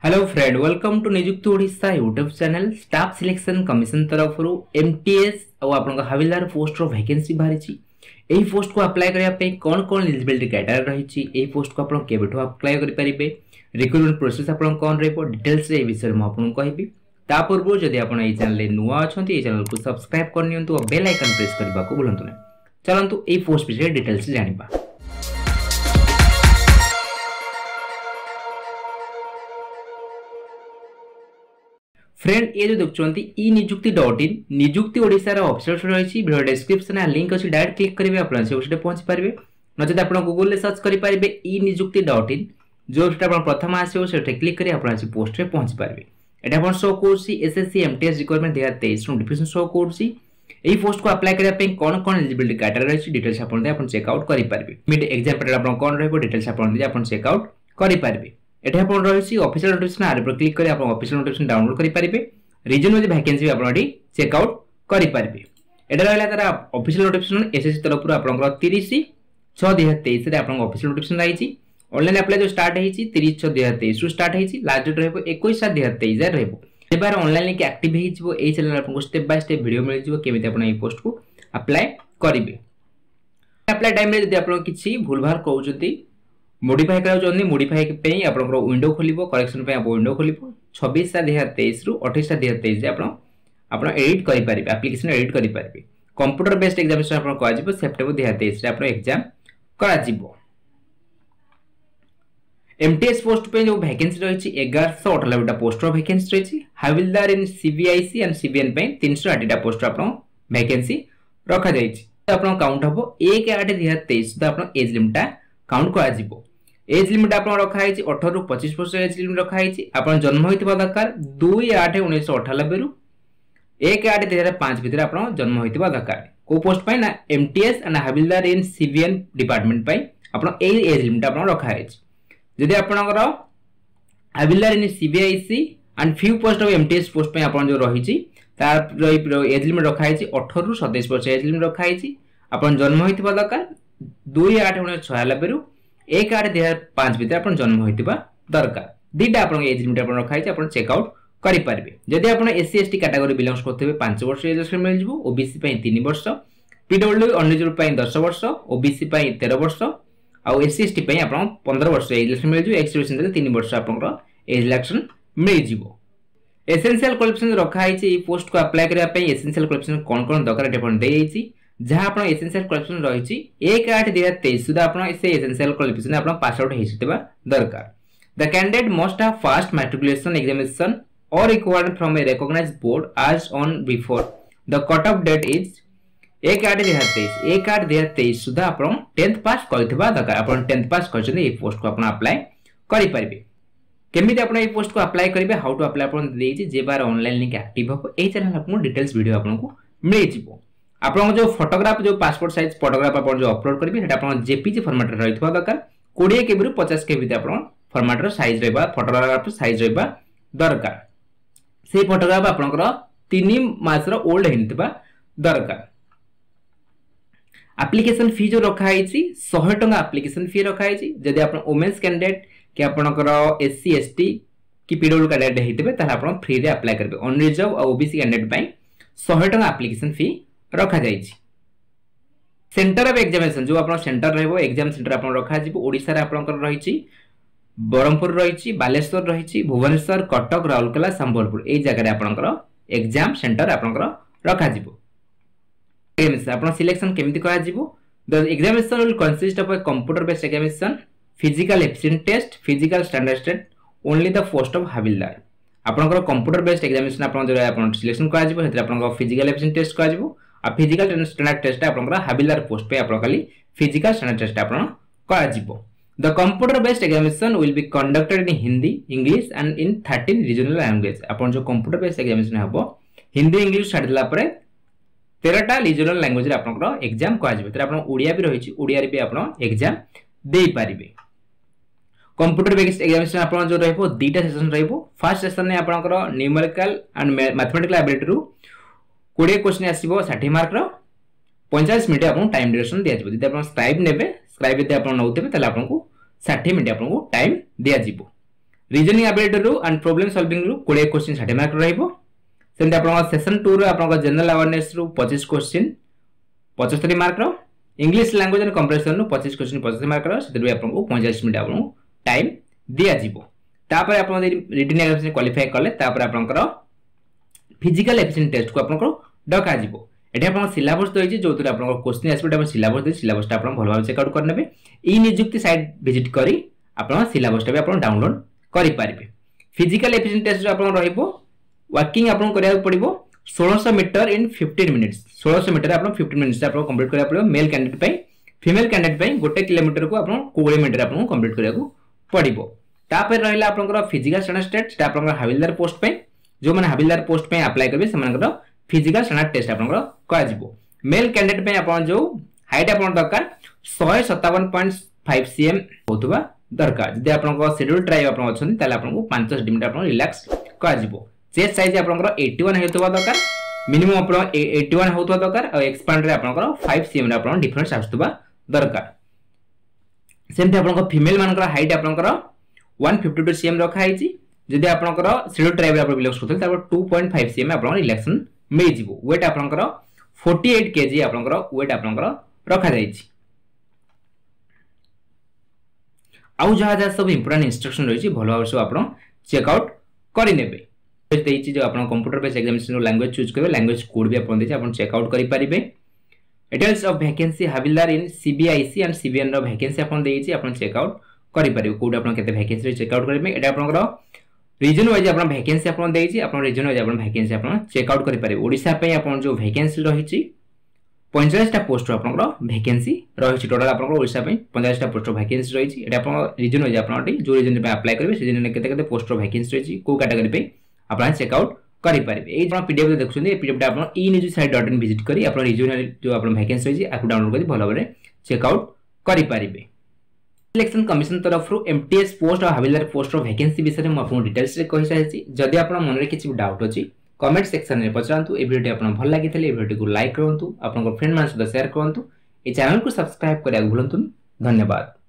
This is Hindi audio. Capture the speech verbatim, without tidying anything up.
Hello friend, welcome to Niyukti Odisha YouTube channel. Staff selection commission तरफ एमटीएस और आपन हविलदार पोस्ट रो वैकेंसी बाहरी। एही पोस्ट को अप्लाई करिया पे कोन कोन एलिजिबिलिटी क्राइटेरिया रही, एही पोस्ट को आपन केबेठो अप्लाई करि परिबे, रिक्रूटमेंट प्रोसेस आपन कोन रहबो, डिटेल्स रे विषय म आपन कहबी। ता पूर्व जदि आपन एही चैनल ले नुवा अछंती, एही चैनल को सब्सक्राइब कर नियंतु और बेल आइकन प्रेस करबा को भूलंतु नै। चलंतु एही पोस्ट विषय डिटेल्स जानिबा। फ्रेंड, ये जो देखुंती ई निजुक्ति डॉट इन निजुक्ति ओडिशा रा ऑफिशियल रही। वीडियो डिस्क्रिप्शन में लिंक अच्छी, डायरेक्ट क्लिक करेंगे आप से वेबसाइट पहुंची पारे। नचेत आप गूगल सर्च करेंगे ई निजुक्ति डॉट इन, जो वेबसाइट प्रथम आसो से क्लिक करेंगे आप पोस्ट में पहुंची पारे। यहाँ शो कर एसएससी एमटीएस रिक्वायरमेंट दो हज़ार तेईस नोटिफिकेशन शो कर पोस्ट को अप्लाई करने कौन कौन एलिजिबिलिटी क्राइटेरिया रही डिटेल्स आप चेकआउट करेंगे। एग्जाम पैटर्न कौन रही डिटेल्स आप चेकआउट करेंगे। एठी आपण रहिछि ऑफिशियल नोटिफिकेशन आरे पर क्लिक करी आपण ऑफिशियल नोटिफिकेशन डाउनलोड करि परिबे। रीजन मध्ये वैकेंसी आपण एठी चेक आउट करि परिबे। एटा रहला तारा ऑफिशियल नोटिफिकेशन एसएससी तरफ पुरा आपण तीस छह दो हज़ार तेईस रे आपण ऑफिशियल नोटिफिकेशन आइछि। ऑनलाइन अप्लाई जो स्टार्ट हेछि तीस छह दो हज़ार तेईस रु स्टार्ट हेछि। लास्ट डेट रहबो इक्कीस सात दो हज़ार तेईस रे रहबो। एबार ऑनलाइन लिंक एक्टिव हेजिबो। एई चैनल आपण स्टेप बाय स्टेप वीडियो मिल जिवो केमिति आपण एई पोस्ट को अप्लाई करिवे। अप्लाई टाइम रे जदि आपण किछि भूल भाल कहउछथि मॉडिफाई करा मॉडिफाई पे आपन विंडो खोलिबो, करेक्शन पे आप विंडो खोलिबो। छब्बीस दो हज़ार तेईस रु अट्ठाईस दो हज़ार तेईस आपन आपन एडिट करि परिबे, एप्लीकेशन एडिट करि परिबे। कंप्यूटर बेस्ड एग्जामिनेशन आपन करा जिवो सेप्टेम्बर दो हज़ार तेईस रे आपन एग्जाम करा जिवो। एमटीएस पोस्ट पे जो वैकेंसी रही ग्यारह सौ अठानबे पोस्ट रो वैकेंसी रही। Havildar in CBIC and CBN पे तीन सौ आठ पोस्ट आपन वैकेंसी रखा जायछि। आपन काउंट हबो एक आठ दो हज़ार तेईस सुधा आपन एज लिमिट काउंट करा जिवो। एज लिमिट आपन रखा है अठारह रु पच्चीस वर्ष एज लिमिट रखा है। आपन जन्म होइतबा दरकार दो आठ उन्नीस सौ अठानबे रु एक आठ दो हज़ार पाँच भितर आपन जन्म होइतबा दरकार। को पोस्ट पे ना MTS and havildar in CBN department पे आपन ए एज लिमिट आपन रखा है। जदि आपनकर havildar in CBIC and few post of MTS post पे आपन जो रही तार एज लिमिट रखा है अठारह रु सत्ताईस वर्ष एज लिमिट रखा है। आपन जन्म होइतबा दरकार दो आठ उन्नीस सौ छियानबे रु एक आठ दो हज़ार पाँच भितर आपन जन्म होइतिबा दरकार। दीटा आपन एज लिमिट आपन रखा है, आपन चेक आउट करि पारबे। जदि आपन एससी एसटी कैटेगरी बिलोंग्स करथिबे पाँच वर्ष एज लिमिट मिल जिवो। ओबीसी पई तीन वर्ष, पीडब्ल्यू अनरिजर्व पई दस वर्ष, ओबीसी पई तेरह वर्ष और एससी एसटी पई आपन पंद्रह वर्ष एज लिमिट मिल जिवो। एक्स सर्विस दे तीन वर्ष आपन एज रिलैक्सेशन मिल जिवो। एसेंशियल क्वालिफिकेशन रखा है ई पोस्ट को अप्लाई करिया पई। एसेंशियल क्वालिफिकेशन कोन कोन दरकार आपन दे जाईछि, जहां आपन एसेंशियल क्वालिफिकेशन रही एक आठ दो हज़ार तेईस सुधा आपन से एसेंशियल क्वालिफिकेशन आपन पास आउट हेसितबा दरकार। The candidate must have passed matriculation examination और required from a recognised board age on before the cut off date is एक आठ दो हज़ार तेईस। एक आठ दो हज़ार तेईस सुधा आपन टेंथ पास करथिबा दरकार। आपन टेंथ पास करछन ए पोस्ट को आपन अप्लाई करि परिबे। केमिति आपन ए पोस्ट को अप्लाई करिवे, हाउ टू अप्लाई आपन देछि जे बार ऑनलाइन लिंक एक्टिव हो। ए चैनल आपन डिटेल्स वीडियो आपन को मिल जिवो। आपन जो फोटोग्राफ जो पासपोर्ट साइज फोटोग्राफ आपन जो अपलोड करिवे सेटा आपन जेपीजी फॉर्मेट रे रहितबा दरकार। बीस केबी रु पचास केबी ते आपन फॉर्मेट रे साइज रहबा, फोटोग्राफ साइज रहबा दरकार। से फोटोग्राफ आपनकर तीन मास रो ओल्ड हिनतबा दरकार। एप्लीकेशन फी जो रखा है सौ टका एप्लीकेशन फी रखा है। जदि आपन वुमेन्स कैंडिडेट कि आपनकर एससी एसटी कि पीडब्ल्यू कैंडिडेट हेतिबे ताहा आपन फ्री रे अप्लाई करबे। अनरिजर्व और ओबीसी कैंडिडेट पई सौ टका एप्लीकेशन फी रखा जायछि। सेंटर ऑफ एग्जामिनेशन जो आपन सेंटर रहबो, एग्जाम सेंटर आपन रखा जिवो। ओडिसा रे आपनकर रहिछि बरमपुर रहिछि, बालेश्वर रहिछि, भुवनेश्वर, कटक, राउरकेला, संबलपुर ए जगह रे आपनकर एग्जाम सेंटर आपनकर रखा जिवो। एग्जामिनेशन आपन सिलेक्शन केमिति करा जिवो। The examination will consist of a computer based examination, physical efficient test, physical standard test only the post of havildar. आपनकर कंप्यूटर बेस्ड एग्जामिनेशन आपन जो आपन सिलेक्शन करा जिवो। हेतरे आपनकर फिजिकल एफिशिएंट टेस्ट करा जिवो आ फिजिकल स्टैंडर्ड टेस्ट आपनकर हविलदार पोस्ट पे आपन खाली फिजिकल स्टैंडर्ड टेस्ट आपन करा जिवो। The computer based examination will be conducted in Hindi, English and in thirteen regional language. आपन जो कंप्यूटर बेस्ड एग्जामिनेशन हबो हिंदी इंग्लिश छाड़ दिला परे तेरह टा रीजनल लैंग्वेज रे आपनकर एग्जाम करा जिवो। तेरे आपन ओडिया भी रहिछि, ओडिया रे भी आपन एग्जाम देई पारिबे। कंप्यूटर बेस्ड एग्जामिनेशन आपन जो रहबो दीटा सेशन रहबो। फर्स्ट सेशन ने आपनकर न्यूमेरिकल एंड मैथमेटिकल एबिलिटी रु बीस क्वेश्चन आसीबो साठ मार्क रो पचास मिनिट आपन टाइम ड्यूरेशन दिया जिवो। जदि आपन स्क्राइब नेबे, स्क्राइब यदि आपन नउतेबे तले आपन को साठ मिनिट आपन को टाइम दिया जिवो। रीजनिंग एबिलिटी रु एंड प्रॉब्लम सॉल्विंग रु बीस क्वेश्चन साठ मार्क रहइबो सेंट आपन सेशन टू रो आपन जनरल अवेयरनेस रु पच्चीस क्वेश्चन पचहत्तर मार्क रो इंग्लिश लैंग्वेज एंड कंप्रेशन रु पच्चीस क्वेश्चन पचास मार्क रो सेते भी आपन को पैंतालीस मिनिट आपन टाइम दिया जिवो तापर आपन रिटन एग्जाम क्वालिफाई करले तापर आपन को फिजिकल एफिशिएंट टेस्ट को आपन को डका जिवो एठी आपन सिलेबस दोइछि जोतरे आपन को क्वेश्चन आसबे आपन सिलेबस दे सिलेबस ता आपन भल भाव चेक आउट करनेबे ई नियुक्ति साइट विजिट करी आपन सिलेबस ता भी आपन डाउनलोड करि पारिबे फिजिकल एफिशिएंट टेस्ट आपन रहिबो वर्किंग आपन करिया पड़िबो सोलह सौ मीटर इन पंद्रह मिनिट्स सोलह सौ मीटर आपन पंद्रह मिनिट्स आपन कंप्लीट करिया पड़िबो मेल कैंडिडेट पई फीमेल कैंडिडेट पई गोटे किलोमीटर को आपन बीस मिनिट आपन कंप्लीट करिया को पड़िबो तापर रहिला आपन फिजिकल स्टैंडर्ड टेस्ट ता आपन हाविलदार पोस्ट पई जो माने हाविलदार पोस्ट पे अप्लाई करबे सेमानकर फिजिकल स्टैंडर्ड टेस्ट आपन करा जिवो मेल कैंडिडेट पे आपन जो हाइट आपन दरकार एक सौ सत्तावन पॉइंट पाँच सीएम होतबा दरकार जदि आपन को शेड्यूल ट्राइब आपन अछन ताले आपन को पाँच सेंटीमीटर आपन रिलैक्स करा जिवो चेस्ट साइज आपन इक्यासी होतबा दरकार मिनिमम आपन इक्यासी होतबा दरकार और एक्सपांड रे आपन पाँच सीएम रे आपन डिफरेंस आस्तबा दरकार सेमते आपन फीमेल मानकर हाइट आपन एक सौ बावन सीएम रखा हिची जदि आपनकर शेड्यूल ट्राइब रे आपन बिलोंग करथल तापर दो पॉइंट पाँच सीएम आपन रिलैक्सन मिल जिवो वेट आपनकर अड़तालीस केजी आपनकर वेट आपनकर रखा जाईची आउ जहा जहा सब इंपोर्टेंट इंस्ट्रक्शन रहिची भलो भाव से आपन चेक आउट करि नेबे देइची जो आपन computer based examination language choose करबे लैंग्वेज कोड भी आपन देइची आपन चेक आउट करि परिबे details of vacancy havildar in CBIC and CBN रो वैकेंसी आपन देइची आपन चेक आउट करि परिबे कोड आपन केते वैकेंसी चेक आउट करबे एटा आपनकर रीजन वाइज आपन वैकेंसी आपन देइची आपन रीजन वाइज आपन वैकेंसी आपन चेक आउट करि परिबे ओडिसा पे आपन जो वैकेंसी रहिची पैंतालीस टा पोस्ट आपन वैकेंसी रहिची टोटल आपन ओडिसा पे पैंतालीस टा पोस्ट वैकेंसी रहिची एटा आपन रीजन वाइज आपन जो रीजन पे अप्लाई करबे से रीजन केते केते पोस्ट वैकेंसी रहिची को कैटेगरी पे आपन चेक आउट करि परिबे एई आपन पीडीएफ देखुछन ए पीडीएफ आपन e news site dot in visit करी आपन रीजनल जो आपन वैकेंसी रहिची आकु डाउनलोड करी भलो भाबरे चेक आउट करि परिबे सिलेक्शन कमिशन तरफ रु एमटीएस पोस्ट और हाविलदार पोस्ट रो वैकेंसी विषय में आपन डिटेल्स रे कहि साइछि जदि आपन मन रे किछि डाउट अछि कमेंट सेक्शन रे पचारंतु ए वीडियो आपन भल लागितले ए वीडियो को लाइक करंतु आपन फ्रेंड मान सहित शेयर करंतु ए चैनल को सब्सक्राइब करिया भूलंतु धन्यवाद।